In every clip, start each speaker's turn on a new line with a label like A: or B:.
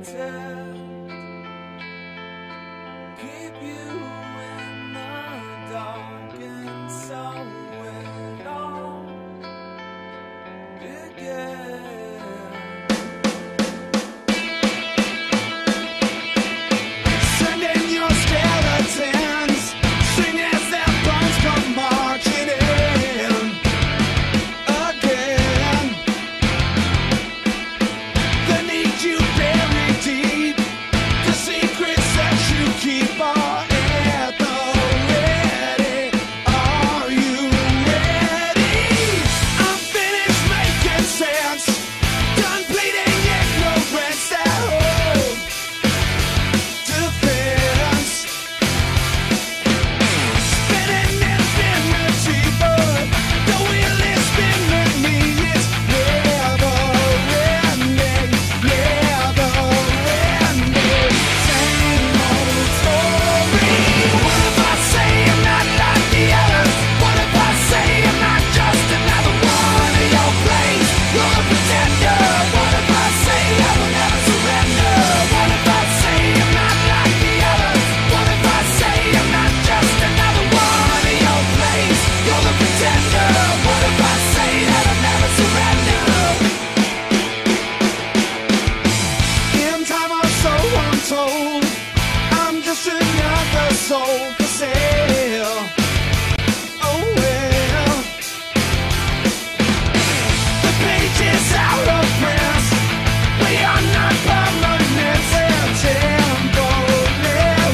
A: protect, keep you in the dark, and so it all began. Sending your skeletons, sing as their bones come marching in again. They need you buried deep, the secrets that you keep are at the ready. Are you ready? I'm finished making sense, done bleeding ignorance that hope defense. Spinning infinity, but the wheel is spinning me. It's never ending, never ending. Same old story. What if I say I'm not like the others? What if I say I'm not just another one of your plays? You're a pretender. What if I say I will never surrender? What if I say I'm not like the others? What if I say I'm not just another one of your plays? You're the pretender. What if I say that I'll never surrender? In time or so untold, I'm just another soul for sale. Oh well, the page is out of print. We are not permanent. They're temporary,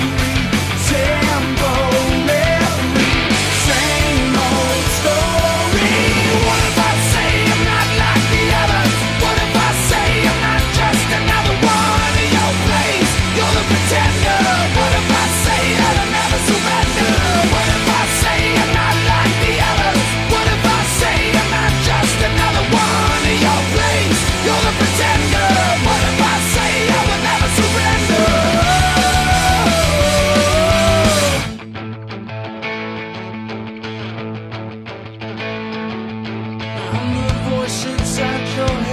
A: temporary. Same old story. What if I say I'm not like the others? What if I say I'm not just another one of your plays? You're the pretender. What if I say that I'll never surrender? What if I say I'm not like the others? What if I say I'm not just another one of your plays? You're the pretender. What if I say I will never surrender? I'm the voice inside your head.